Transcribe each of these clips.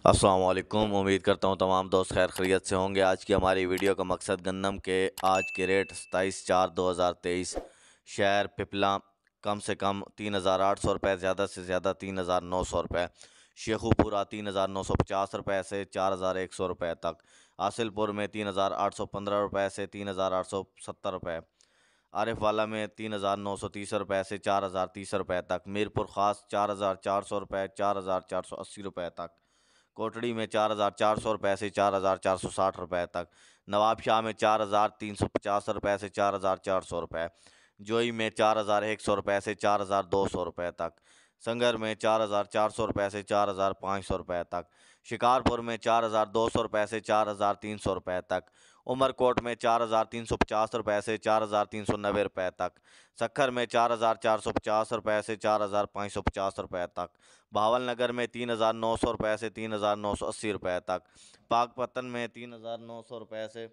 السلام علیکم، امید کرتا ہوں تمام دوست خیر خیریت سے ہوں گے۔ آج کی ہماری ویڈیو کا مقصد گندم کے آج کے ریٹ 27/4/2023 شہر پپلا کم سے کم 3,800 روپے، زیادہ سے زیادہ 3,900 روپے، شیخو پورہ 3,950 روپے سے 4,100 روپے تک، حاصل پور میں 3,815 روپے سے 3,870 روپے، عارف والا میں 3,930 روپے سے 4,030 روپے تک، میر پور خاص 4,400 روپے 4,480 روپے تک، کوٹڑی میں 4,400 روپے سے 4,460 روپے تک، نواب شاہ میں 4,350 روپے سے 4,400 روپے، جوئی میں 4,100 روپے سے 4,200 روپے تک، سنگر میں 4,400 روپے سے 4,500 روپے تک، شکارپور میں 4,200 روپے سے 4,300 روپے تک، عمر کوٹ میں 4,350 روپے سے 4,390 روپے تک، سکھر میں 4,450 روپے سے 4,550 روپے تک، بھاول نگر میں 3,900 روپے سے 3,980 روپے تک، پاک پتن میں 3,900 روپے سے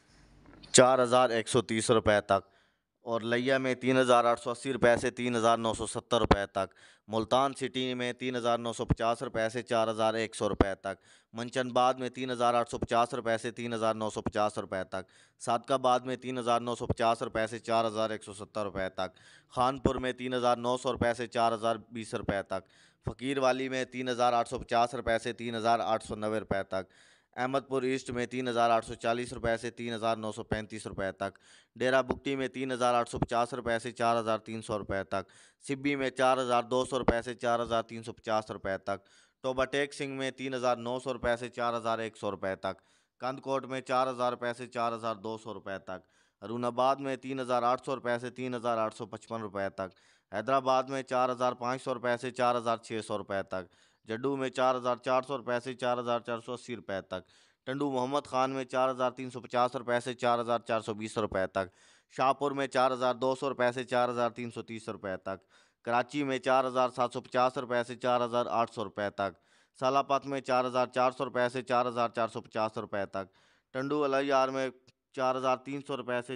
4,130 روپے تک، اور لیا میں 3,880 روپے سے 3,970 روپے تک، ملتان سٹی میں 3,950 روپے سے 4,100 روپے تک، منچن بعد میں 3,850 روپے سے 3,950 روپے تک، صادق آباد میں 3,950 روپے سے 4,170 روپے تک، خان پور میں 3,900 روپے سے 4,020 روپے تک، فقیر والی میں 3,850 روپے سے 3,890 روپے تک، احمد پور ایسٹ میں 3,840 روپے سے 3,935 روپے تک، ڈیرہ بگٹی میں 3,850 روپے سے 4,300 روپے تک، سبی میں 4,200 روپے سے 4,350 روپے تک، ٹوبہ ٹیک سنگھ میں 3,900 روپے سے 4,100 روپے تک، کند کوٹ میں 4,000 روپے سے 4,200 روپے تک، ہرون آباد میں 3,800 روپے سے 3,855 روپے تک، حیدرآباد میں 4,500 روپے سے 4,600 روپے تک، جڈو میں 4,400 روپے سے 4,480 روپے تک، ٹنڈو محمد خان میں 4,350 روپے سے 4,420 روپے تک، شاہپور میں 4,200 روپے سے 4,330 روپے تک، کراچی میں 4,750 روپے سے 4,800 روپے تک، سالہ پت میں 4,400 روپے سے 4,450 روپے تک، ٹنڈو الیار میں 4,300 روپے سے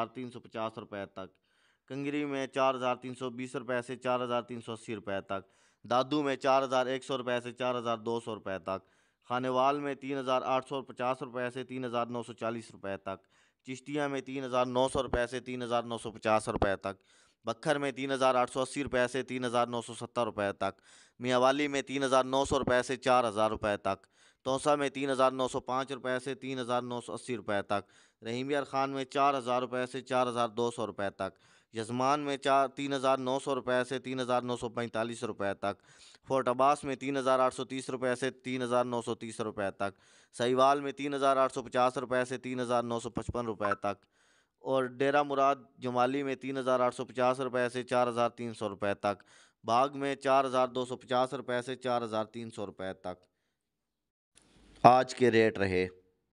4,350 روپے تک، کنگری میں 4,320 روپے سے 4,380 روپے تک، دادو میں 4,100 روپے سے 4,200 روپے تک، خانیوال میں 3,850 روپے سے 3,940 روپے تک، چشتیہ میں 3,900 روپے سے 3,950 روپے تک، بکھر میں 3,880 روپے سے 3,970 روپے تک، میاں والی میں 3,900 روپے سے 4,000 روپے تک، توسا میں 3,905 روپے سے 3,980 روپے تک، رحیم یار خان میں 4,000 روپے سے 4,200 روپے تک، یزمان میں 3,900 روپے سے 3,945 روپے تک، فورٹ عباس میں 3,830 روپے سے 3,930 روپے تک، سہیوال میں 3,850 روپے سے 3,955 روپے تک، اور ڈیرہ مراد جمالی میں 3,850 روپے سے 4,300 روپے تک، باغ میں 4,250 روپے سے 4,300 روپے تک آج کے ریٹ رہے۔